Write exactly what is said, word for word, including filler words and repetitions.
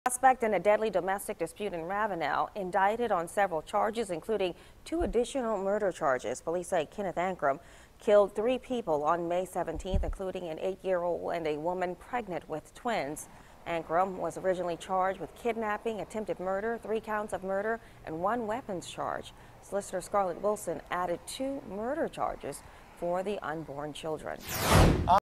Suspect in a deadly domestic dispute in Ravenel, indicted on several charges, including two additional murder charges. Police say Kenneth Ankrum killed three people on May seventeenth, including an eight-year-old and a woman pregnant with twins. Ankrum was originally charged with kidnapping, attempted murder, three counts of murder, and one weapons charge. Solicitor Scarlett Wilson added two murder charges for the unborn children.